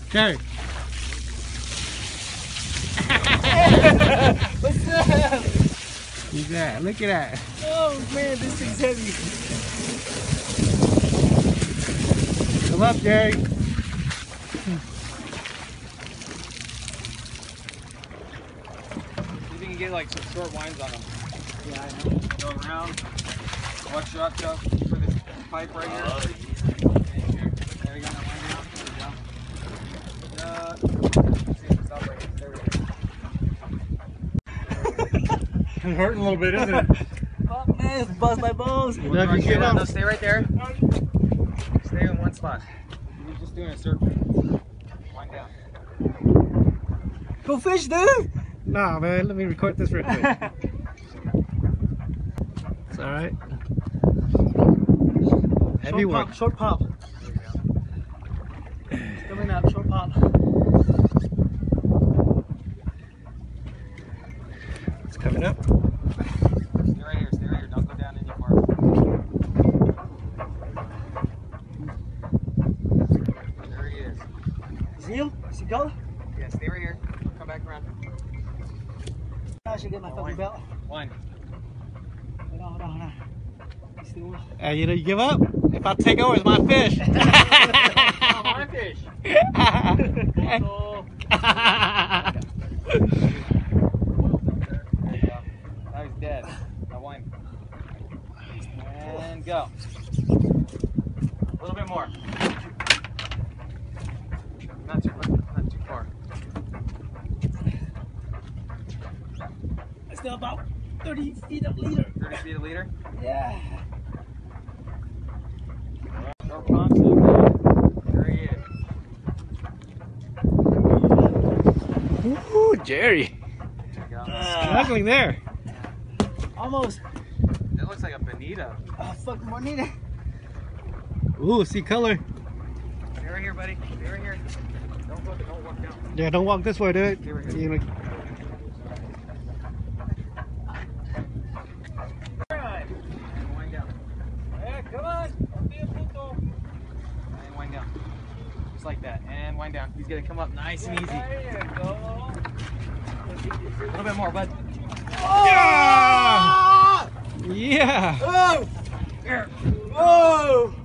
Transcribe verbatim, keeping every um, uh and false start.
Jerry. What's up? Look at that. Look at that. Oh man, this thing's heavy. Come up, Jerry. You can get like some short winds on them. Yeah, I know. Go around. Watch your go for this pipe right here. Oh, yeah. There we go. That wind down. There we go. Uh, see, stop right here. There we go. It's hurting a little bit, isn't it? Oh man, it's bust my balls. You know, if you get no, up. no, stay right there. Stay in one spot. You're just doing a circle. Wind down. Go fish, dude. Nah, man. Let me record this real quick. It's all right. Heavy Short work. pop, short pop. It's coming up, short pop. It's coming up. Stay right here. Stay right here. Don't go down any far. There he is. See him? See him go? Yeah, stay right here. Come back around. I should get my fucking belt. One. Hold on, hold on, hold on. Still. Uh, you know, you give up? If I take over, it's my fish. Oh, my fish. Oh. There you go. Now he's dead. Now wind. And go. A little bit more. Not too, not too far. It's still about thirty feet a leader. thirty feet a leader. Yeah. Short concept. There he is. Ooh, Jerry. There you go. Struggling there. Almost. That looks like a bonito. Oh, fuck, Bonita. Ooh, see color. Stay right here, buddy. Stay right here. Don't go. Don't walk down. Yeah, don't walk this way, dude. Stay right here. You know, And wind down. Hey, come on. Don't be a puto. And wind down. Just like that. And wind down. He's gonna come up nice and easy. There you go. A little bit more, bud. yeah! Yeah! Oh! Oh!